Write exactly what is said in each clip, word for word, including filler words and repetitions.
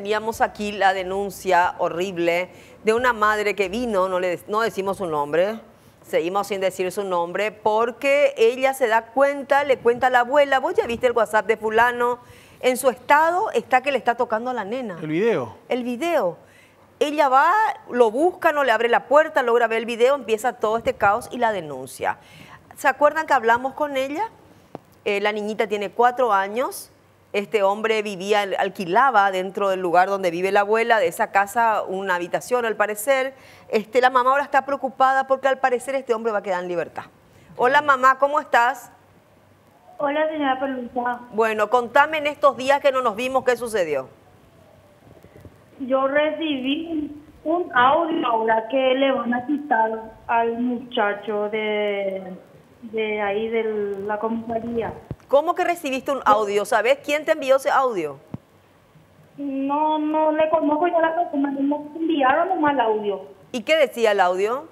Teníamos aquí la denuncia horrible de una madre que vino, no, le, no decimos su nombre, seguimos sin decir su nombre, porque ella se da cuenta, le cuenta a la abuela, vos ya viste el WhatsApp de fulano, en su estado está que le está tocando a la nena. ¿El video? El video. Ella va, lo busca, no le abre la puerta, logra ver el video, empieza todo este caos y la denuncia. ¿Se acuerdan que hablamos con ella? Eh, la niñita tiene cuatro años. Este hombre vivía, alquilaba dentro del lugar donde vive la abuela, de esa casa, una habitación al parecer. Este, la mamá ahora está preocupada porque al parecer este hombre va a quedar en libertad. Hola mamá, ¿cómo estás? Hola señora Pelusa. Bueno, contame en estos días que no nos vimos, ¿qué sucedió? Yo recibí un audio ahora que le van a quitar al muchacho de, de ahí de la comisaría. ¿Cómo que recibiste un audio? ¿Sabes quién te envió ese audio? No, no le conozco yo a la persona, me enviaron nomás el audio. ¿Y qué decía el audio?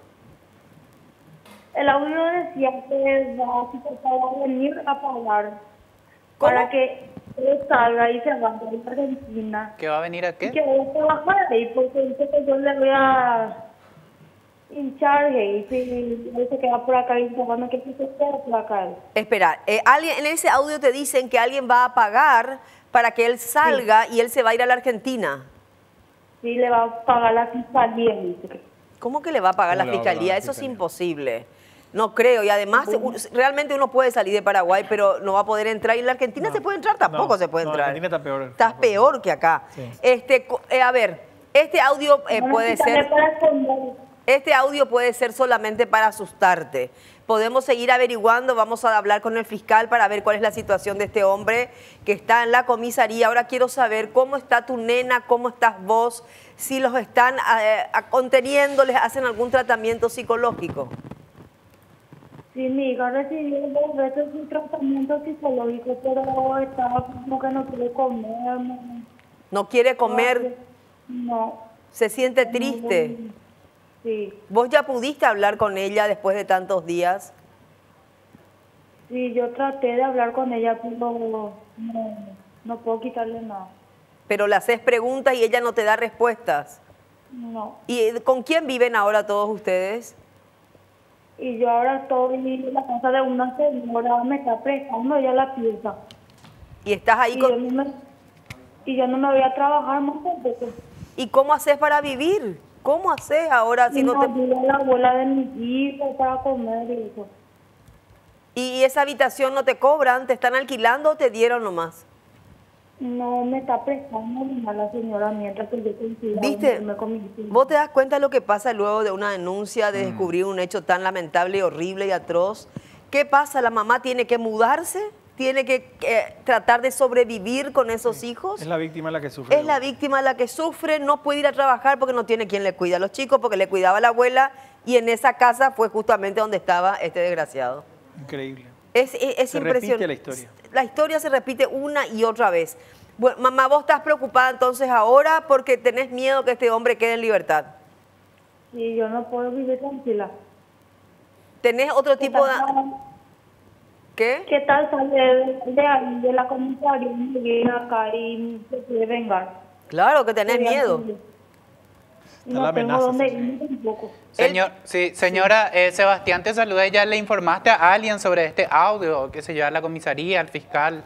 El audio decía que va a venir a pagar ¿Cómo? para que él salga y se vaya a Argentina. ¿Que va a venir a qué? Y que voy a trabajar ahí porque dice que yo le voy a hinchar y si él se queda por acá y se va a que se queda por acá. Espera, eh, alguien, en ese audio te dicen que alguien va a pagar para que él salga sí. y él se va a ir a la Argentina. Sí, le va a pagar la fiscalía. Dice. ¿Cómo que le va a pagar la fiscalía? Eso es imposible. No creo, y además bueno. realmente uno puede salir de Paraguay, pero no va a poder entrar. ¿Y en la Argentina no, se puede entrar? Tampoco no, se puede no, entrar. En Argentina está peor. Estás peor que acá. Sí. Este, eh, a ver, este audio eh, no, puede ser... Este audio puede ser solamente para asustarte. Podemos seguir averiguando, vamos a hablar con el fiscal para ver cuál es la situación de este hombre que está en la comisaría. Ahora quiero saber cómo está tu nena, cómo estás vos, si los están eh, conteniendo, les hacen algún tratamiento psicológico. Sí, mi hija recibió dos veces un tratamiento psicológico, pero estaba como que no quiere comer. No, ¿No quiere comer? No. ¿Se siente triste? Sí. ¿Vos ya pudiste hablar con ella después de tantos días? Sí, yo traté de hablar con ella, pero no, no puedo quitarle nada. Pero le haces preguntas y ella no te da respuestas. No. ¿Y con quién viven ahora todos ustedes? Y yo ahora estoy en la casa de una señora, me está prestando ella la pieza. ¿Y estás ahí y con...? Yo no me, y yo no me voy a trabajar más tampoco. ¿Y cómo haces para vivir? ¿Cómo haces ahora si y no, no te...? ayuda a la abuela de mis hijos para comer y eso. ¿Y esa habitación no te cobran? ¿Te están alquilando o te dieron nomás? No, me está prestando a la señora mientras que yo consigo. ¿Viste? ¿Vos te das cuenta de lo que pasa luego de una denuncia, de descubrir un hecho tan lamentable, horrible y atroz? ¿Qué pasa? ¿La mamá tiene que mudarse? ¿Tiene que eh, tratar de sobrevivir con esos sí. hijos? Es la víctima la que sufre. Es la víctima la que sufre, no puede ir a trabajar porque no tiene quien le cuida a los chicos, porque le cuidaba a la abuela y en esa casa fue justamente donde estaba este desgraciado. Increíble. Es, es, es se impresionante. repite la historia. La historia se repite una y otra vez. Bueno, mamá, vos estás preocupada entonces ahora porque tenés miedo que este hombre quede en libertad. Sí, yo no puedo vivir tranquila. ¿Tenés otro tipo de...? ¿Qué? ¿Qué tal sale de, de ahí, de la comisaría, y llegué acá y se puede vengar? Claro que tenés miedo. No la tengo amenaza, dónde sí. ir tampoco. Señor, sí, señora, eh, Sebastián te saluda. ¿Ya le informaste a alguien sobre este audio? ¿Qué se lleva a la comisaría, al fiscal?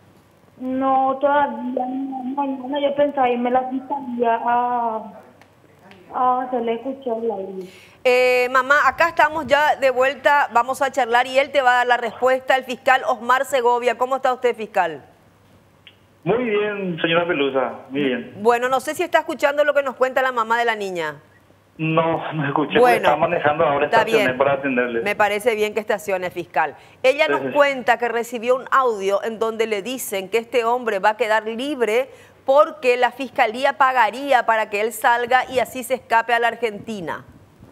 No, todavía no. Mañana yo pensaba irme a la fiscalía a, a hacerle escuchar el audio. Eh, mamá, acá estamos ya de vuelta, vamos a charlar y él te va a dar la respuesta. El fiscal Osmar Segovia. ¿Cómo está usted, fiscal? Muy bien, señora Pelusa, muy bien. Bueno, no sé si está escuchando lo que nos cuenta la mamá de la niña. No, no escuché, bueno, porque está manejando ahora, está estacioné bien. para atenderle. Me parece bien que estacione, fiscal. Ella nos Entonces, cuenta que recibió un audio en donde le dicen que este hombre va a quedar libre porque la fiscalía pagaría para que él salga y así se escape a la Argentina.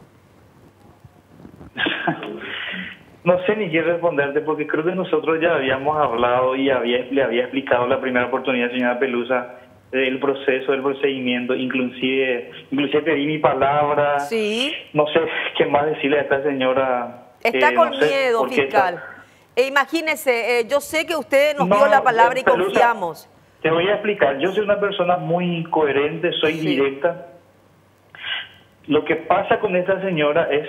No sé ni qué responderte porque creo que nosotros ya habíamos hablado y había, le había explicado la primera oportunidad, señora Pelusa, el proceso, el procedimiento, inclusive, inclusive pedí mi palabra. Sí. No sé qué más decirle a esta señora. Está eh, con no sé miedo, por qué fiscal. está... E imagínese, eh, yo sé que usted nos No, dio la palabra y Pelusa, confiamos. Te voy a explicar. Yo soy una persona muy coherente, soy Sí. directa. Lo que pasa con esta señora es,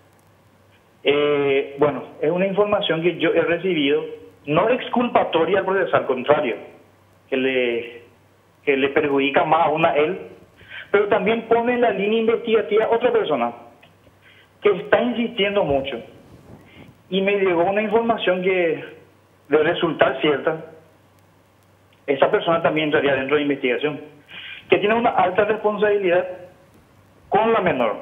eh, bueno, es una información que yo he recibido, no exculpatoria al proceso, al contrario, que le, que le perjudica más aún a él, pero también pone en la línea investigativa otra persona que está insistiendo mucho. Y me llegó una información que, de resultar cierta, esa persona también entraría dentro de investigación, que tiene una alta responsabilidad con la menor.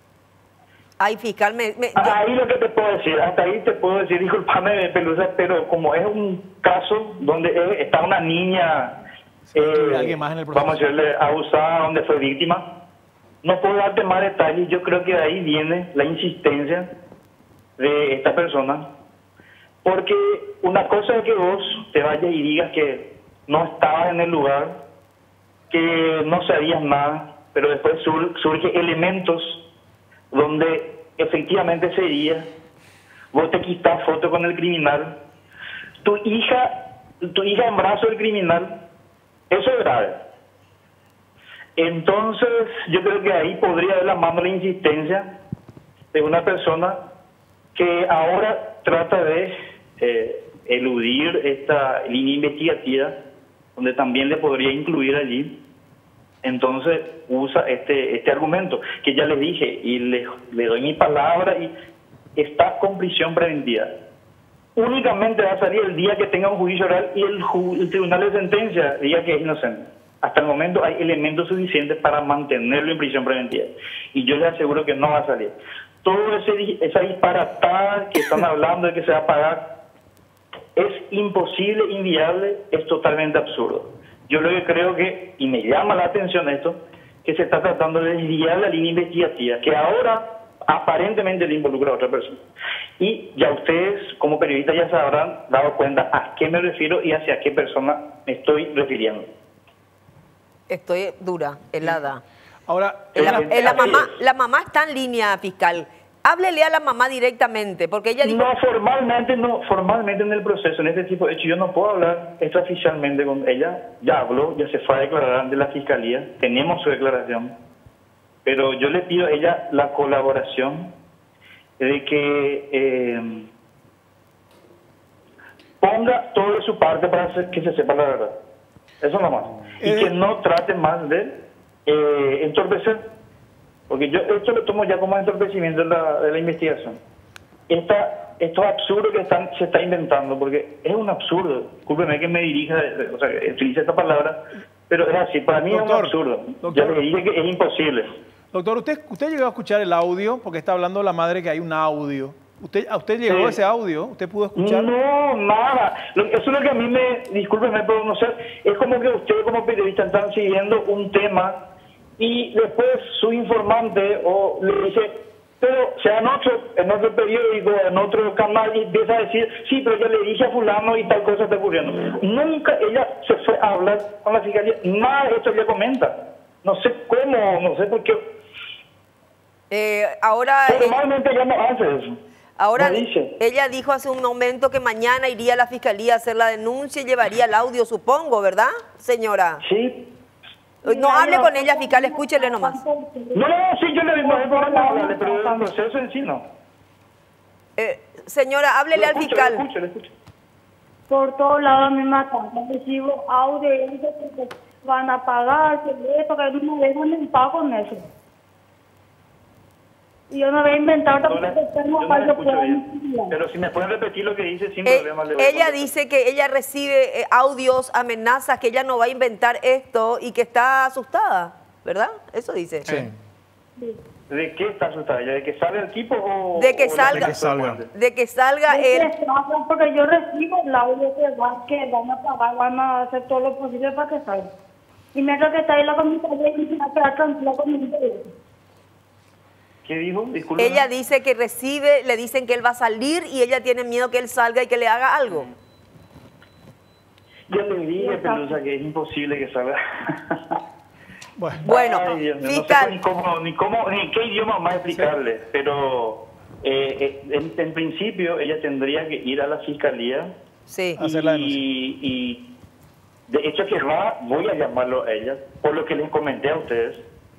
Ay, fiscal, me, me- yo- Ahí lo que te puedo decir, hasta ahí te puedo decir, discúlpame, Pelusa, pero como es un caso donde es- está una niña, eh, alguien más en el proceso. vamos a decirle, abusada, donde fue víctima, no puedo darte más detalles. Yo creo que de ahí viene la insistencia de esta persona, porque una cosa es que vos te vayas y digas que no estabas en el lugar, que no sabías nada, pero después sur, surge elementos donde efectivamente ese día vos te quitas foto con el criminal, tu hija, tu hija en brazos del criminal, eso es grave. Entonces yo creo que ahí podría haber la mano la insistencia de una persona que ahora trata de eh, eludir esta línea investigativa, donde también le podría incluir allí. Entonces usa este este argumento que ya les dije y le, le doy mi palabra, y está con prisión preventiva. Únicamente va a salir el día que tenga un juicio oral y el, ju- el tribunal de sentencia diga que es inocente. Hasta el momento hay elementos suficientes para mantenerlo en prisión preventiva. Y yo les aseguro que no va a salir. Todo ese di- esa disparatada que están hablando de que se va a pagar es imposible, inviable, es totalmente absurdo. Yo lo que creo que, y me llama la atención esto, que se está tratando de desviar la línea investigativa, que ahora aparentemente le involucra a otra persona. Y ya ustedes, como periodistas, ya se habrán dado cuenta a qué me refiero y hacia qué persona me estoy refiriendo. estoy dura, helada. Ahora, Eh, La, Eh, eh, la así mamá, es. la mamá está en línea, fiscal. Háblele a la mamá directamente, porque ella dijo... No, formalmente, no, formalmente en el proceso, en este tipo de hechos, yo no puedo hablar extraoficialmente con ella. Ya habló, ya se fue a declarar ante la fiscalía, tenemos su declaración, pero yo le pido a ella la colaboración de que eh, ponga todo de su parte para hacer que se sepa la verdad. Eso nomás. Y Eh, que no trate más de eh, entorpecer. Porque yo esto lo tomo ya como entorpecimiento de la, de la investigación. Esta, esto es absurdo que están, se está inventando, porque es un absurdo. Discúlpeme que me dirija, o sea, que utilice esta palabra, pero es así. Para mí es Doctor, un absurdo. doctor. Ya le dije que es imposible. doctor, ¿usted, usted llegó a escuchar el audio? Porque está hablando la madre que hay un audio. ¿Usted, ¿A usted llegó Sí. ese audio? ¿Usted pudo escuchar? No, nada. Lo- Eso es lo que a mí me, discúlpeme, pero no sé, es como que ustedes como periodistas están siguiendo un tema y después su informante o le dice, pero sea en otro, en otro periódico, en otro canal, y empieza a decir, sí, pero yo le dije a fulano y tal cosa está ocurriendo. Nunca ella se fue a hablar con la fiscalía, nada de esto ella comenta. No sé cómo, no sé por qué. Eh, ahora eh, Normalmente ella no hace eso. ahora no dice. ella dijo hace un momento que mañana iría a la fiscalía a hacer la denuncia y llevaría el audio, supongo, ¿verdad, señora? Sí. No hable con ella, fiscal, escúchele nomás. No, no, sí, yo le digo, no hay problema hablarle, pero el proceso en sí no. Eh, señora, háblele Lo al escucho, fiscal. Lo escucho, lo escucho. Por todos lados me matan. Recibo audio y dice que van a pagar, que esto, que no me dejan en paz con eso. Y yo no voy a inventar No tampoco la- que yo tengo no la para yo escucho pueda bien. investigar. Pero si me pueden repetir lo que dice sin Eh, problema. le voy a ella contestar. dice que ella recibe eh, audios, amenazas, que ella no va a inventar esto y que está asustada, ¿verdad? Eso dice. Sí. ¿De qué está asustada ella? ¿De que salga el tipo o...? De que o la salga. gente De que salga. muerte? De que salga Es él. que salgan, porque yo recibo el audio que van, que van a pagar, van a hacer todo lo posible para que salga. Y mientras que está ahí la comisaría, y se va a quedar tranquila con mi interés. ¿Qué dijo? Disculpe. Ella dice que recibe, le dicen que él va a salir y ella tiene miedo que él salga y que le haga algo. Yo le dije, Pelusa, que es imposible que salga. Bueno, Bueno, Ay, Dios mío, fiscal. No sé ni cómo, ni cómo, ni qué idioma más explicarle, pero eh, eh, en, en principio ella tendría que ir a la fiscalía Sí. Hacer la denuncia. y, y De hecho, que va, voy a llamarlo a ella, por lo que les comenté a ustedes.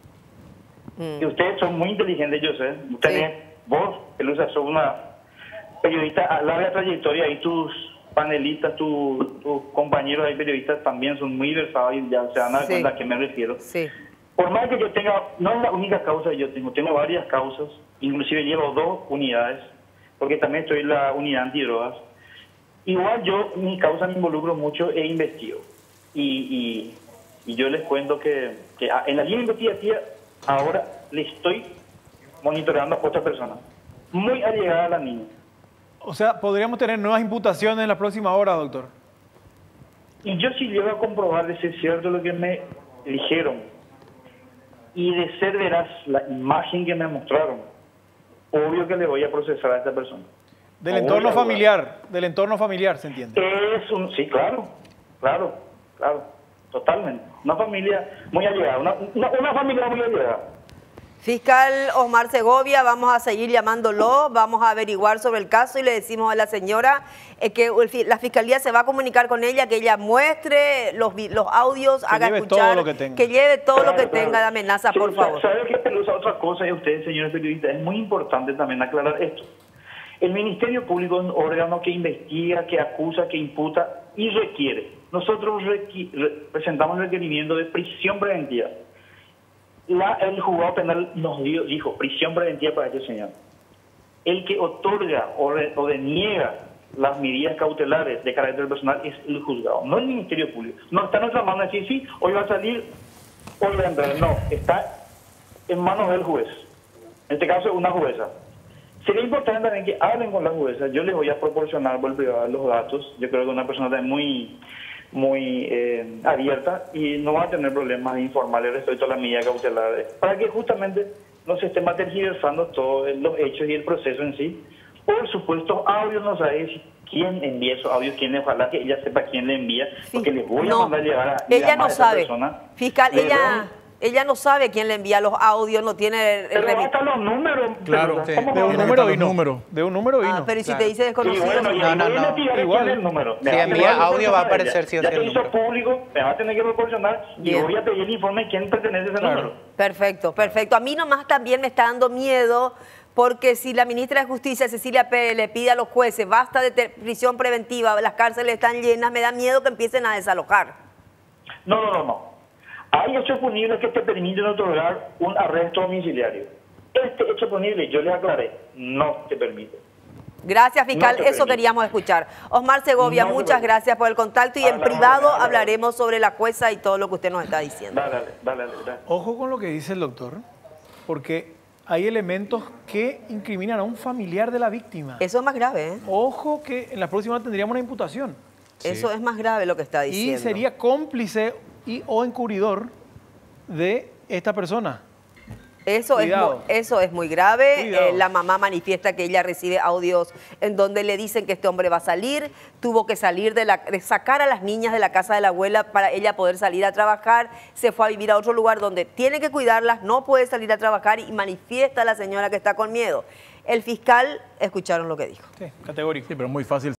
Mm. Que ustedes son muy inteligentes, yo sé. Ustedes, Sí. vos, Pelusa, sos una periodista a larga trayectoria y tus panelistas, tu- tus compañeros ahí periodistas también son muy versados y ya se van a dar Sí. cuenta a qué me refiero. Sí. Por más que yo tenga, no es la única causa que yo tengo, tengo varias causas, inclusive llevo dos unidades, porque también estoy en la unidad antidrogas. Igual yo, mi causa me involucro mucho e investigo. Y, y, y yo les cuento que, que a- en la línea investigativa ahora le estoy monitoreando a otra persona, muy allegada a la niña. O sea, podríamos tener nuevas imputaciones en las próximas horas, doctor. Y yo si llego a comprobar de ser cierto lo que me dijeron y de ser veraz la imagen que me mostraron, obvio que le voy a procesar a esta persona. Del No entorno voy a- familiar, del entorno familiar, ¿se entiende? Es un, sí, claro, claro, claro, totalmente. Una familia muy allegada, una, una, una familia muy allegada. Fiscal Osmar Segovia, vamos a seguir llamándolo, vamos a averiguar sobre el caso y le decimos a la señora eh, que el fi- la fiscalía se va a comunicar con ella, que ella muestre los, vi- los audios, Que haga lleve escuchar, todo lo que tenga. que lleve todo lo Claro, que claro. tenga de amenaza, Sí, por sa- favor. ¿Sabe qué, Pelusa? Otra cosa, y ustedes, señores periodistas, es muy importante también aclarar esto. El Ministerio Público es un órgano que investiga, que acusa, que imputa y requiere. Nosotros requi- re- presentamos requerimiento de prisión preventiva. La, el juzgado penal nos dio, dijo prisión preventiva para este señor. El que otorga o, re- o deniega las medidas cautelares de carácter personal es el juzgado, no el Ministerio Público. No está en nuestra mano decir, sí, hoy va a salir, hoy va a entrar. No, está en manos del juez. En este caso, una jueza. Sería importante también que hablen con la jueza. Yo les voy a proporcionar por privado los datos. Yo creo que una persona también muy, muy eh, abierta y no va a tener problemas de informarle respecto a la medida cautelar, para que justamente no se esté materializando todos los hechos y el proceso en sí. Por supuesto, audios no sabe si quién envía esos audios, quién, ojalá que ella sepa quién le envía, porque les voy a No, mandar llevar a ella llamar no a esa sabe. persona. Fiscal, Le ella, doy- ella no sabe quién le envía los audios, no tiene el, el Pero remi- hasta los números. Claro, Pelusa, sí. ¿cómo De va a un Tiene ver? que número estar vino. los números. De un número vino. Ah, pero ¿y si Claro. te dice Y desconocido? bueno, y No, ahí no, voy a no. investigar Igual. quién es el número. Me Si va a envía tener que audio, va a proporcionar aparecer ella. sí o Ya sí que el hizo número. público, me va a tener que proporcionar y Bien. voy a pedir el informe de quién pertenece a ese Claro. número. Perfecto, perfecto. A mí nomás también me está dando miedo porque si la ministra de Justicia, Cecilia Pérez, le pide a los jueces basta de te- prisión preventiva, las cárceles están llenas, me da miedo que empiecen a desalojar. No, no, no, no. Hay hechos punibles que te permiten otorgar un arresto domiciliario. Este hecho punible, yo les aclaré, no te permite. Gracias, fiscal. No te Eso permite. queríamos escuchar. Osmar Segovia, No te muchas preocupes. gracias por el contacto y en Hablamos, privado hablamos. hablaremos sobre la jueza y todo lo que usted nos está diciendo. Dale, dale, dale, dale, dale. Ojo con lo que dice el doctor, porque hay elementos que incriminan a un familiar de la víctima. Eso es más grave, ¿eh? Ojo que en la próxima tendríamos una imputación. Eso es más grave lo que está diciendo. Y sería cómplice y o encubridor de esta persona. Eso es, Cuidado. mu- eso es muy grave. Cuidado. Eh, la mamá manifiesta que ella recibe audios en donde le dicen que este hombre va a salir. Tuvo que salir de, la, de sacar a las niñas de la casa de la abuela para ella poder salir a trabajar. Se fue a vivir a otro lugar donde tiene que cuidarlas, no puede salir a trabajar y manifiesta a la señora que está con miedo. El fiscal, escucharon lo que dijo. Sí, categórico. Sí, pero muy fácil.